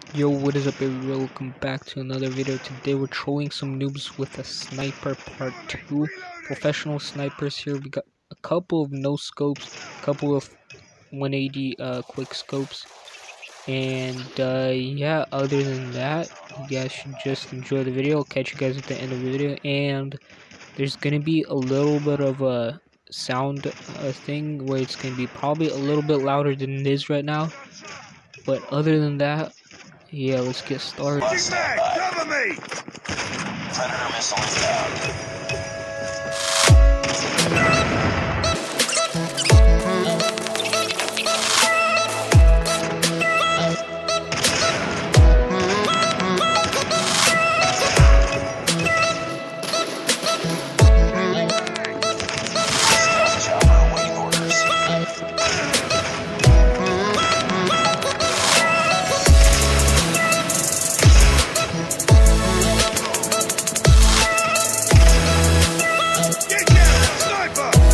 Yo, what is up everybody? Welcome back to another video. Today we're trolling some noobs with a sniper part 2. Professional snipers here. We got a couple of no scopes, a couple of 180 quick scopes. And yeah, other than that, you guys should just enjoy the video. I'll catch you guys at the end of the video. And there's gonna be a little bit of a sound thing where it's gonna be probably a little bit louder than it is right now. But other than that, yeah, let's get started. Cover me! Predator missile inbound. Get down, sniper!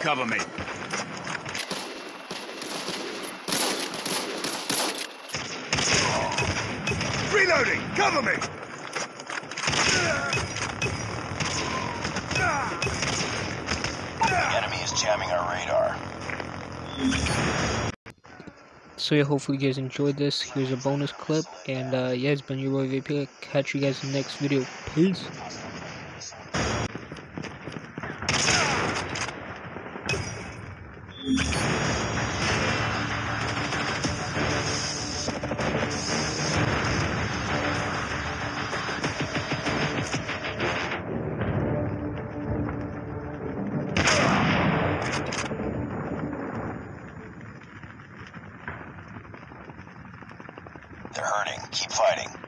cover me. Reloading! Cover me! The enemy is jamming our radar. So yeah, hopefully you guys enjoyed this. Here's a bonus clip, and yeah, it's been your boy VP. Catch you guys in the next video. Peace. They're hurting. Keep fighting.